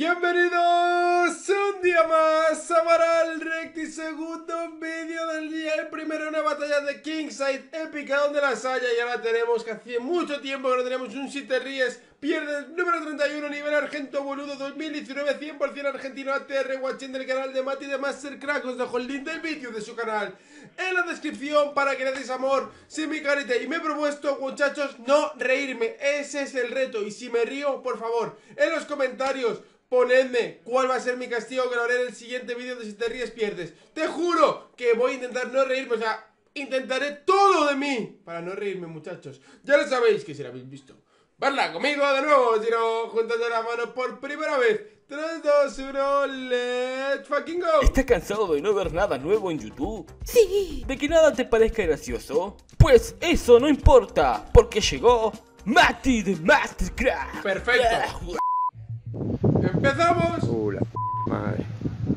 Bienvenidos un día más a Varal Recti, segundo vídeo del día, el primero una batalla de Kingside épica donde las haya. Y ahora tenemos que hace mucho tiempo que no tenemos un Si te ríes, pierdes número 31, nivel Argento Boludo 2019, 100% argentino ATR, watching del canal de Mati de Mastercrack. Os dejo el link del vídeo de su canal en la descripción para que le deis amor sin mi carita. Y me he propuesto, muchachos, no reírme, ese es el reto. Y si me río, por favor, en los comentarios ponedme cuál va a ser mi castigo, que lo haré en el siguiente vídeo de Si te ríes pierdes. Te juro que voy a intentar no reírme, o sea, intentaré todo de mí para no reírme, muchachos. Ya lo sabéis, que si lo habéis visto, verla conmigo de nuevo, si no, juntas de la mano por primera vez. 3, 2, 1, let's fucking go. ¿Estás cansado de no ver nada nuevo en YouTube? Sí. ¿De que nada te parezca gracioso? Pues eso no importa, porque llegó Mati de Mastercrack. Perfecto. ¡Empezamos! La madre,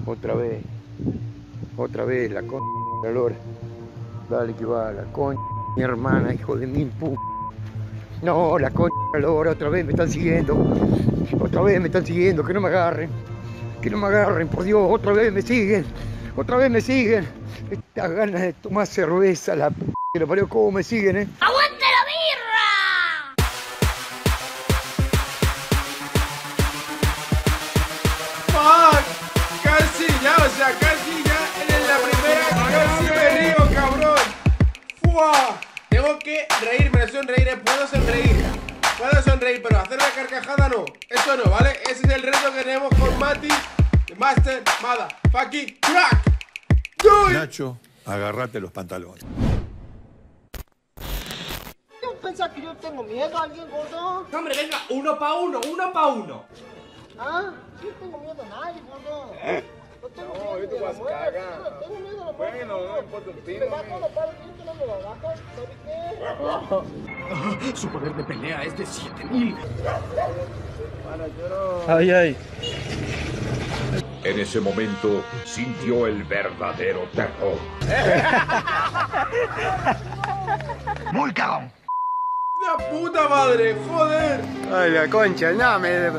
otra vez, la la lora. Dale que va, la mi hermana, hijo de mi No, la la lora, otra vez me están siguiendo, que no me agarren, por Dios, otra vez me siguen. Estas ganas de tomar cerveza, la que lo parió, cómo me siguen, ¡Aguante la birra! Casi ya, o sea, casi ya en la primera, casi me río, cabrón. ¡Fua! Tengo que reírme, sonreír, puedo sonreír, pero hacer la carcajada no, eso no, ¿vale? Ese es el reto que tenemos con Mati, Master, Mada, fucking crack. Nacho, agárrate los pantalones. ¿No pensás que yo tengo miedo a alguien, gordo? No, hombre, venga, uno pa' uno. ¿Ah? Yo no tengo miedo a nadie, gordo. No tengo miedo yo te ni a vas la a muerte. cagar. No tengo miedo a la muerte. Bueno, no importa un Si pino, me bajo los palos, ¿quieres que no me lo bajas? ¿Sabes qué? Su poder de pelea es de 7000. Ay. En ese momento sintió el verdadero terror. Muy cagón. ¡La puta madre! ¡Joder! Ay, la concha, no me...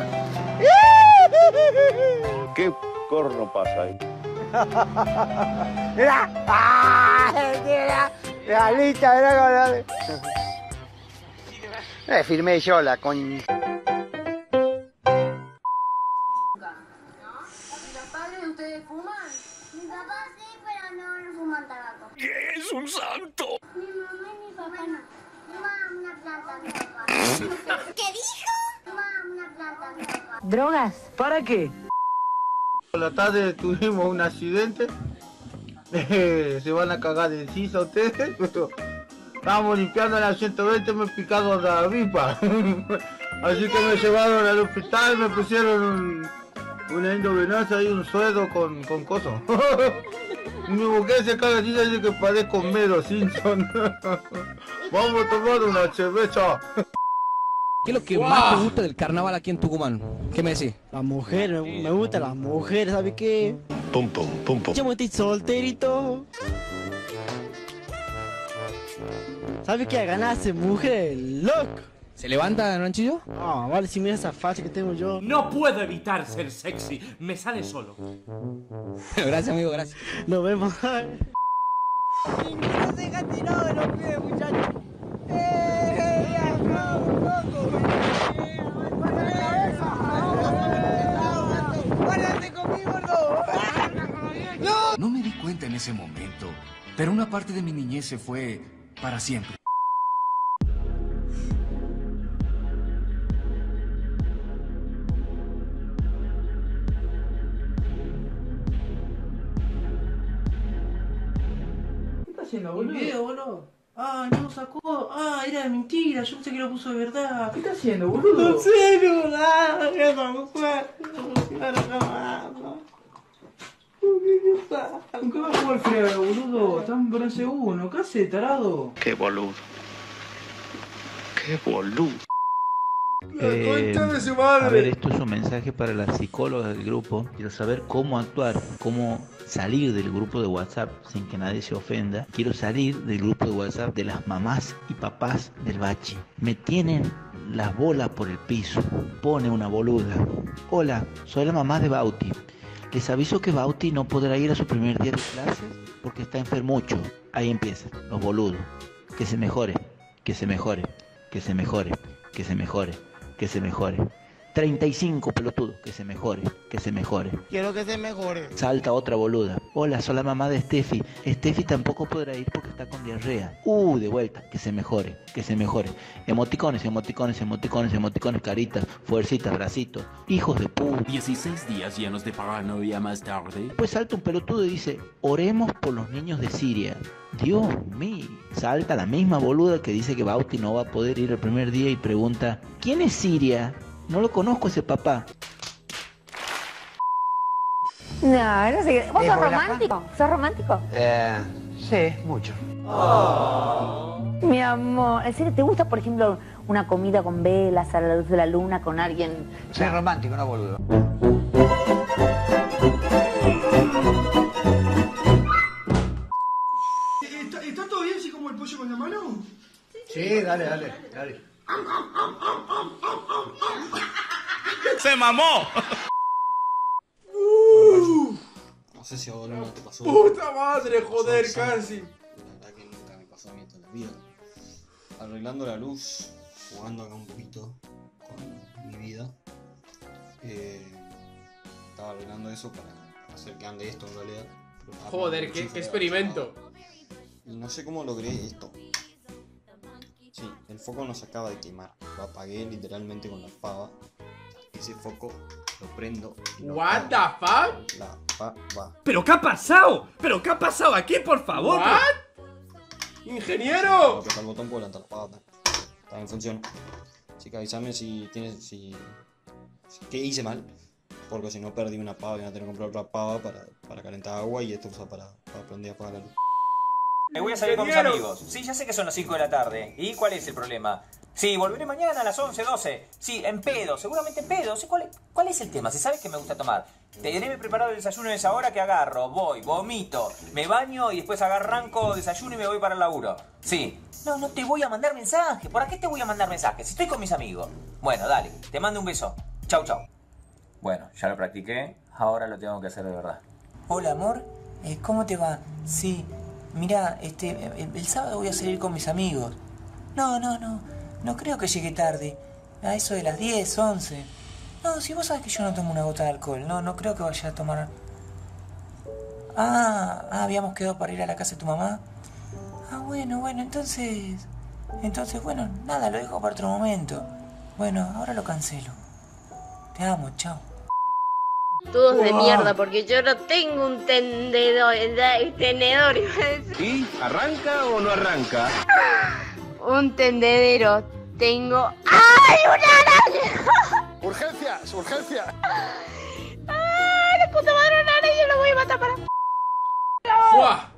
¿Qué corno pasa ahí? Mira, la lista, mira cómo firmé yo la con... ¿Los padres de ustedes fuman? Mi papá sí, pero no fuman tabaco. ¡Es un santo! Mi mamá y mi papá no. Fuman una planta, mi papá. ¿Qué dijo? Fuman una planta, mi papá. ¿Drogas? ¿Para qué? Por la tarde tuvimos un accidente. Se van a cagar de sisa ustedes. Estábamos limpiando la 120, me picaron la avispa. Así que me llevaron al hospital, me pusieron una endovenosa y un suero con coso. Mi mujer se caga así, dice que parezco Mero Simpson. Vamos a tomar una cerveza. ¿Qué es lo que más te gusta del carnaval aquí en Tucumán? ¿Qué me decís? Las mujeres, me gustan las mujeres, ¿sabes qué? Pum, pum, pum, pum. Yo me estoy solterito. ¿Sabes qué? A ganarse mujeres, loco. ¿Se levanta, Ranchillo? Ah, vale, si mira esa facha que tengo yo. No puedo evitar ser sexy, me sale solo. Gracias, amigo, gracias. Nos vemos. ¡No se deja tirado de los pies, muchachos! ¡Guárdate conmigo, no! No me di cuenta en ese momento, pero una parte de mi niñez se fue para siempre. ¿Qué está haciendo, boludo? ¿Un video, boludo? Ah, no lo sacó. Ah, era de mentira. Yo pensé que lo puso de verdad. ¿Qué está haciendo, boludo? En serio, nada. ¿Qué pasa? ¿Con qué va a jugar frío, boludo? Está en bronce 1. ¿Qué hace, tarado? Qué boludo. La concha de su madre. A ver, esto es un mensaje para las psicólogas del grupo. Quiero saber cómo actuar, cómo salir del grupo de WhatsApp sin que nadie se ofenda. Quiero salir del grupo de WhatsApp de las mamás y papás del bache. Me tienen las bolas por el piso. Pone una boluda. Hola, soy la mamá de Bauti. Les aviso que Bauti no podrá ir a su primer día de clases porque está enfermucho. Ahí empieza, los boludos. Que se mejore, que se mejore, que se mejore, que se mejore, que se mejore. 35 pelotudos, que se mejore, que se mejore. Quiero que se mejore. Salta otra boluda. Hola, soy la mamá de Steffi. Steffi tampoco podrá ir porque está con diarrea. De vuelta, que se mejore, que se mejore. Emoticones, emoticones, emoticones, emoticones, caritas, fuercitas, bracitos. Hijos de puta. 16 días llenos de paranoia más tarde. Después salta un pelotudo y dice, oremos por los niños de Siria. Dios mío. Salta la misma boluda que dice que Bauti no va a poder ir el primer día y pregunta, ¿quién es Siria? No lo conozco ese papá. No, no sé. ¿Vos sos romántico? ¿Sos romántico? Sí, mucho. Mi amor, ¿en serio te gusta, por ejemplo, una comida con velas a la luz de la luna con alguien? Soy romántico, no boludo. ¿Está todo bien si como el pollo con la mano? Sí, dale. ¡Se mamó! No sé si a vos no te pasó. ¡Puta madre, joder, casi! La verdad que nunca me pasó a mí toda la vida. Arreglando la luz, jugando acá un poquito con mi vida. Estaba arreglando eso para hacer que ande esto en realidad. Joder, qué experimento. Y no sé cómo logré esto. Sí, el foco no se acaba de quemar. Lo apagué literalmente con la pava. Ese foco lo prendo. What the fuck? La pava. ¿Pero qué ha pasado? ¿Pero qué ha pasado aquí, por favor? ¿What? ¡Ingeniero! Apretar el botón por levantar la pava. Está en función. Así que avísame si tienes. ¿Qué hice mal? Porque si no perdí una pava y voy a tener que comprar otra pava para calentar agua y esto usa para prender y apagar la luz. Me voy a salir con mis amigos. Sí, ya sé que son las 5 de la tarde. ¿Y cuál es el problema? Sí, volveré mañana a las 11, 12. Sí, en pedo, seguramente en pedo. Sí, ¿cuál es el tema? Si sabes que me gusta tomar. Te debe preparar el desayuno a esa hora que agarro, voy, vomito, me baño y después arranco desayuno y me voy para el laburo. Sí. No te voy a mandar mensaje. ¿Por qué te voy a mandar mensaje? Si estoy con mis amigos. Bueno, dale, te mando un beso. Chau. Bueno, ya lo practiqué, ahora lo tengo que hacer de verdad. Hola, amor. ¿Cómo te va? Sí. Mirá, el sábado voy a salir con mis amigos. No creo que llegue tarde. A eso de las 10, 11. No, si vos sabés que yo no tomo una gota de alcohol. No creo que vaya a tomar... habíamos quedado para ir a la casa de tu mamá. Bueno, entonces, bueno, nada, lo dejo para otro momento. Bueno, ahora lo cancelo. Te amo, chao. Todos de mierda, porque yo no tengo un tenedor, iba a decir. ¿Y arranca o no arranca? Un tendedero. Tengo... ¡Ay, una araña! ¡Urgencias! ¡Ay, la puta madre, una araña! Lo voy a matar para... ¡Fua!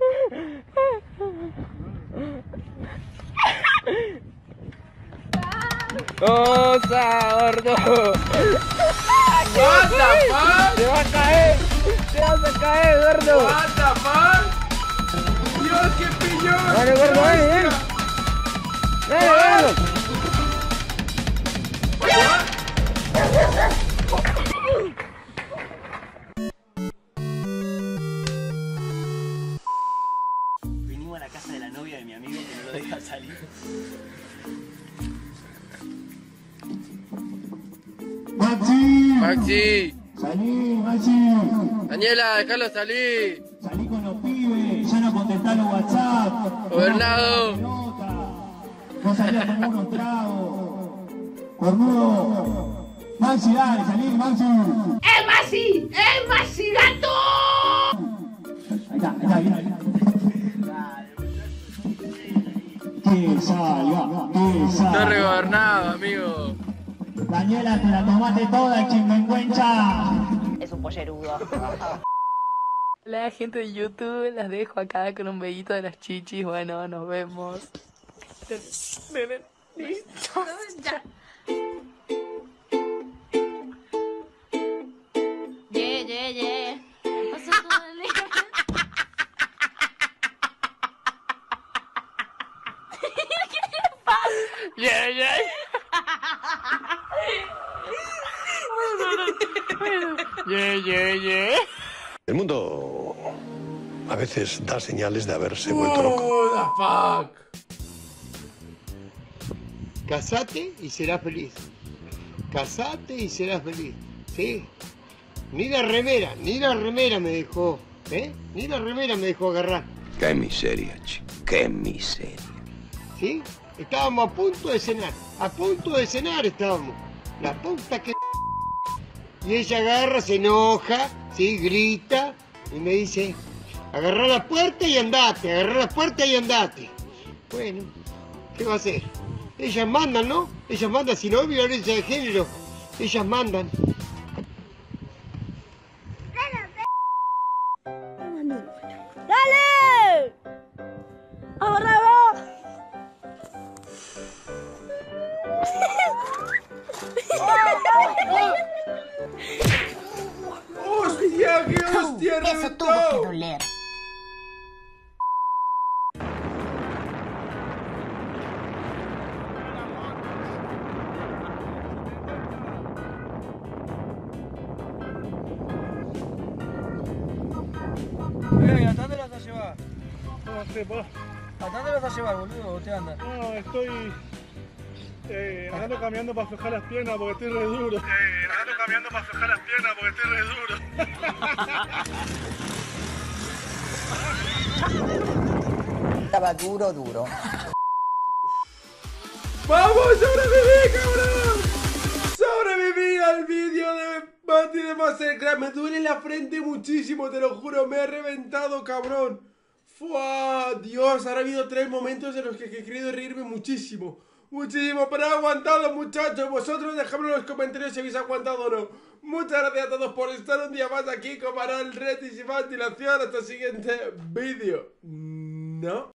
¡Cosa, gordo! What the fuck? ¡Te vas a caer! ¡Te vas a caer, gordo! What the fuck? ¡Dios, qué piñón! ¡Dale, gordo, dale! ¡Dale, gordo! Vinimos a la casa de la novia de mi amigo que no lo deja salir. ¡Maxi! ¡Salí, Maxi! ¡Daniela, déjalo salir! ¡Salí con los pibes! ¡Ya no contestás los WhatsApp! ¡Gobernado! ¡No salías como unos tragos! ¡Cornudo! ¡Maxi, dale! ¡Salí, Maxi! ¡El Maxi gato! Ahí está. ¡Que salga! ¡Está regobernado, amigo! Daniela, te la tomaste toda, chingüengüencha. Es un pollerudo. Hola, gente de YouTube, las dejo acá con un bellito de las chichis. Bueno, nos vemos. Listo. Ya. Yeah. Pasó todo el día. ¿Qué le pasa? Yeah. El mundo a veces da señales de haberse vuelto loco. Oh, the fuck. Casate y serás feliz. Casate y serás feliz. Sí. Ni la remera me dejó. Ni la remera me dejó agarrar. Qué miseria, chico. Qué miseria. ¿Sí? Estábamos a punto de cenar. A punto de cenar estábamos. La puta que... Y ella agarra, se enoja, ¿sí? Grita y me dice, agarrá la puerta y andate, agarrá la puerta y andate. Bueno, ¿qué va a hacer? Ellas mandan, ¿no? Ellas mandan, si no hay violencia de género, ellas mandan. ¡Dale! ¡Ahora ¡Hostia, qué hostia! Eso tuvo que doler. ¿A dónde lo vas a llevar? No sé, pa. ¿A dónde lo vas a llevar, boludo? ¿O te andas? No, estoy andando caminando para aflojar las piernas porque estoy re duro. Andando caminando para aflojar las piernas porque estoy re duro. Estaba duro. ¡Vamos, sobreviví, cabrón! ¡Sobreviví al vídeo de Mati de Mastercraft! Me duele la frente muchísimo, te lo juro, me he reventado, cabrón. ¡Fua! Dios, ahora ha habido 3 momentos en los que he querido reírme muchísimo. Muchísimo, pero he aguantado, muchachos. Vosotros dejadme en los comentarios si habéis aguantado o no. Muchas gracias a todos por estar un día más aquí con Maral, Retis y más dilación. Hasta el siguiente vídeo. ¿No?